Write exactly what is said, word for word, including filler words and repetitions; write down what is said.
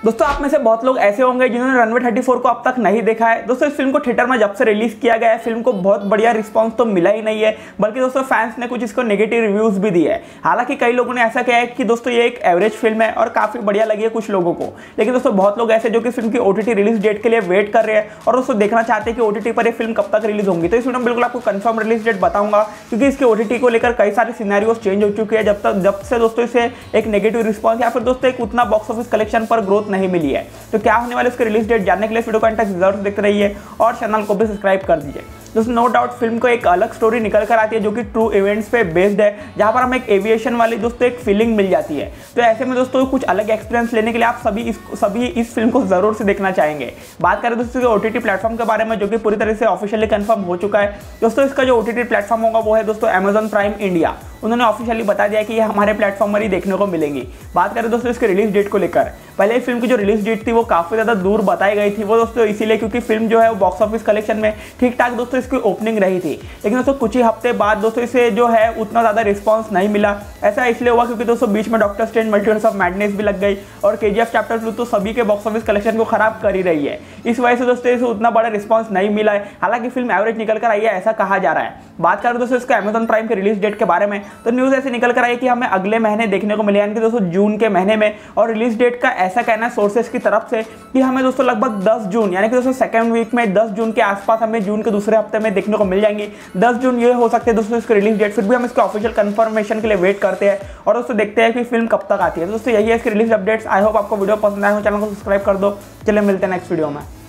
दोस्तों आप में से बहुत लोग ऐसे होंगे जिन्होंने रनवे थर्टी फोर को अब तक नहीं देखा है। दोस्तों इस फिल्म को थिएटर में जब से रिलीज किया गया है, फिल्म को बहुत बढ़िया रिस्पांस तो मिला ही नहीं है, बल्कि दोस्तों फैंस ने कुछ इसको नेगेटिव रिव्यूज भी दिए है। हालांकि कई लोगों ने ऐसा किया है कि दोस्तों ये एक एवरेज फिल्म है और काफी बढ़िया लगी है कुछ लोगों को, लेकिन दोस्तों बहुत लोग ऐसे जो कि फिल्म की ओटीटी रिलीज डेट के लिए वेट कर रहे हैं और दोस्तों देखना चाहते हैं कि ओटीटी पर ये फिल्म कब तक रिलीज होंगी। तो इस वीडियो में बिल्कुल आपको कंफर्म रिलीज डेट बताऊंगा, क्योंकि इसके ओटीटी को लेकर कई सारे सिनेरियोस चेंज हो चुके हैं जब तक जब से दोस्तों इसे एक नेगेटिव रिस्पांस या फिर दोस्तों एक उतना बॉक्स ऑफिस कलेक्शन पर ग्रोथ नहीं मिली है। तो क्या होने वाले इसके रिलीज डेट जानने के लिए वीडियो को अंत तक जरूर देखते रहिए और चैनल को भी सब्सक्राइब कर दीजिए। दोस्तों नो डाउट फिल्म को एक अलग स्टोरी निकल कर आती है जो कि ट्रू इवेंट्स पे बेस्ड है, जहां पर हमें एक एविएशन वाली दोस्तों एक फीलिंग मिल जाती है। तो ऐसे में दोस्तों कुछ अलग एक्सपीरियंस लेने के लिए आप सभी इस सभी इस फिल्म को जरूर से देखना चाहेंगे। बात करें दोस्तों के ओटीटी प्लेटफॉर्म के बारे में, जो कि पूरी तरह से ऑफिशियली कंफर्म हो चुका है। दोस्तों इसका जो ओटीटी प्लेटफॉर्म होगा वो है दोस्तों अमेजॉन प्राइम इंडिया। उन्होंने ऑफिशियली बता दिया कि ये हमारे प्लेटफॉर्म पर ही देखने को मिलेंगी। बात करें दोस्तों इसके रिलीज डेट को लेकर, पहले फिल्म की जो रिलीज डेट थी वो काफी ज्यादा दूर बताई गई थी, वो दोस्तों इसीलिए क्योंकि फिल्म जो है वो बॉक्स ऑफिस कलेक्शन में ठीक ठाक दोस्तों इसकी ओपनिंग रही थी, लेकिन दोस्तों कुछ ही हफ्ते बाद दोस्तों इसे जो है उतना ज्यादा रिस्पांस नहीं मिला। ऐसा इसलिए हुआ क्योंकि दोस्तों बीच में Doctor Strange Multiverse of Madness भी लग गई और केजीएफ चैप्टर टू तो सभी के बॉक्स ऑफिस कलेक्शन को खराब कर ही रही है। इस वजह से दोस्तों इसे उतना बड़ा रिस्पांस नहीं मिला है। हालांकि फिल्म एवरेज निकल कर आई है ऐसा कहा जा रहा है। बात करें दोस्तों इसके अमेजॉन प्राइम के रिलीज डेट के बारे में, तो न्यूज ऐसे निकल कर आई कि हमें अगले महीने देखने को मिले, यानी कि दोस्तों जून के महीने में। और रिलीज डेट का ऐसा कहना है सोर्सेस की तरफ से कि हमें दोस्तों लगभग दस जून यानी कि दोस्तों सेकंड वीक में दस जून के आसपास हमें जून के दूसरे हफ्ते में देखने को मिल जाएंगी। दस जून ये हो सकते हैं दोस्तों इसकी रिलीज डेट, फिर भी हम इसके ऑफिशियल कंफर्मेशन के लिए वेट करते हैं और दोस्तों देखते हैं कि फिल्म कब तक आती है। दोस्तों यही है इसकी रिलीज अपडेट्स। आई होप आपको वीडियो पसंद आए हो, चैनल को सब्सक्राइब कर दो। चलिए मिलते हैं नेक्स्ट वीडियो में।